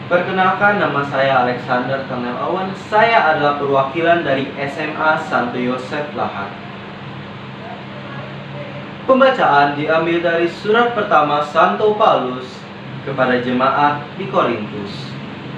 Perkenalkan, nama saya Alexander Tanel Awan. Saya adalah perwakilan dari SMA Santo Yosef Lahat. Pembacaan diambil dari surat pertama Santo Paulus kepada jemaat di Korintus.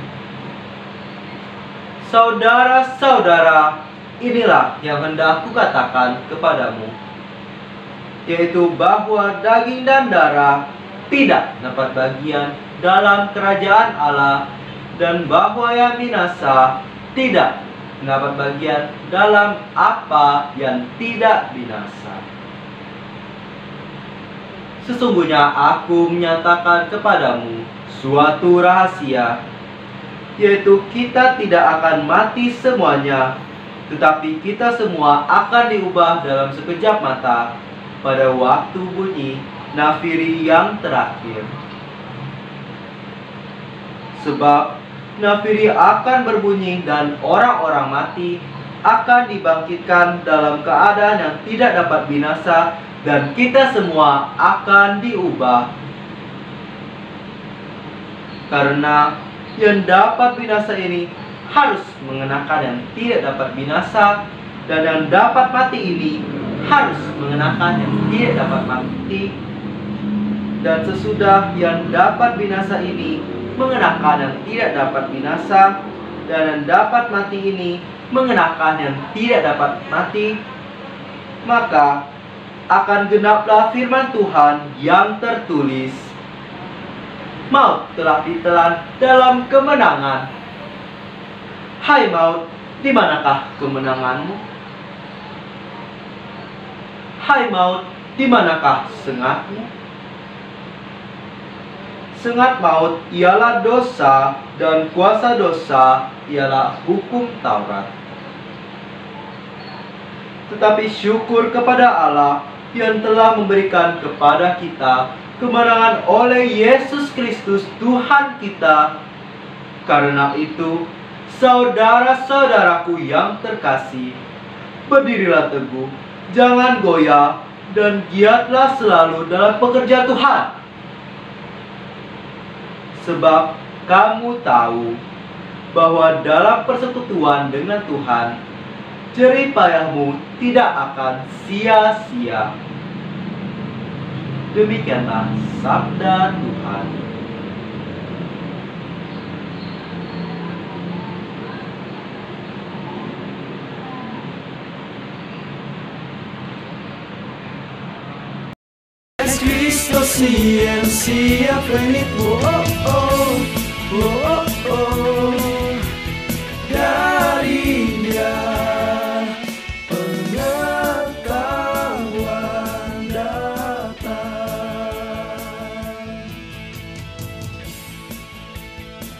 Saudara-saudara, inilah yang hendak kukatakan kepadamu, yaitu bahwa daging dan darah tidak dapat bagian dalam kerajaan Allah, dan bahwa yang binasa tidak mendapat bagian dalam apa yang tidak binasa. Sesungguhnya aku menyatakan kepadamu suatu rahasia, yaitu kita tidak akan mati semuanya, tetapi kita semua akan diubah dalam sekejap mata, pada waktu bunyi nafiri yang terakhir. Sebab nafiri akan berbunyi dan orang-orang mati akan dibangkitkan dalam keadaan yang tidak dapat binasa, dan kita semua akan diubah. Karena yang dapat binasa ini harus mengenakan yang tidak dapat binasa, dan yang dapat mati ini harus mengenakan yang tidak dapat mati. Dan sesudah yang dapat binasa ini mengenakan yang tidak dapat binasa, dan yang dapat mati ini mengenakan yang tidak dapat mati, maka akan genaplah firman Tuhan yang tertulis, maut telah ditelan dalam kemenangan. Hai maut, di manakah kemenanganmu? Hai maut, di manakah sengatmu? Sengat maut ialah dosa, dan kuasa dosa ialah hukum Taurat. Tetapi syukur kepada Allah yang telah memberikan kepada kita kemenangan oleh Yesus Kristus Tuhan kita. Karena itu, saudara-saudaraku yang terkasih, berdirilah teguh, jangan goyah, dan giatlah selalu dalam pekerjaan Tuhan. Sebab kamu tahu bahwa dalam persekutuan dengan Tuhan, jerih payahmu tidak akan sia-sia. Demikianlah sabda Tuhan. Cristo ciencia feliz, oh oh oh oh oh.